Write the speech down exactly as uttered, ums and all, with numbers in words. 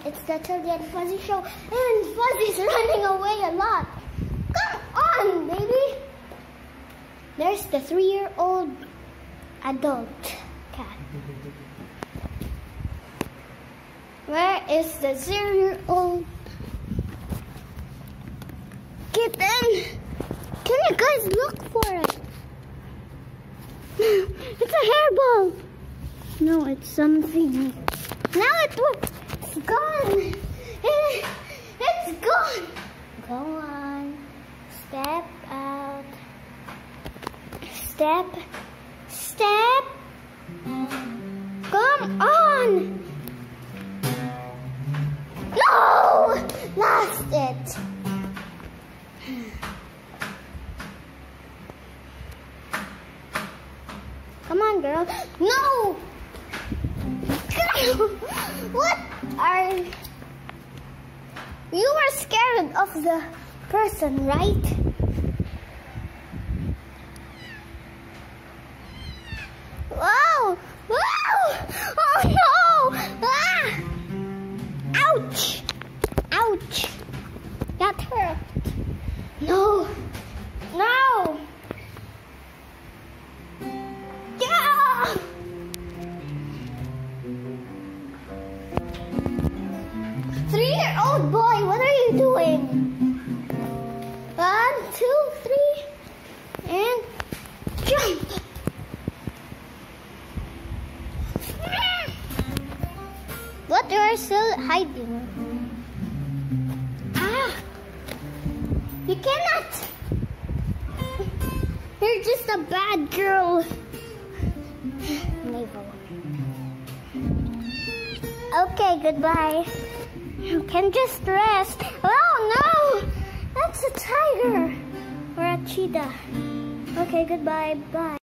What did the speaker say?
It's the Tildy and Fuzzy show, and Fuzzy's running away a lot. Come on, baby. There's the three-year-old adult cat. Where is the zero-year-old kitten? Can you guys look for it? It's a hairball. No, it's something. Now it works. It's gone. It's gone. Go on. Step out. Step. Step. Come on. No! Lost it. Come on, girl. No! What are... You were scared of the person, right? Whoa! Whoa! Oh no! Ah! Ouch! Ouch! That hurt. No! No! Yeah! Three-year-old boy, what are you doing? One, two, three, and jump! What, you are still hiding? Ah! You cannot! You're just a bad girl. Navel. Okay, goodbye. You can just rest. Oh no! That's a tiger or a cheetah. Okay, goodbye. Bye.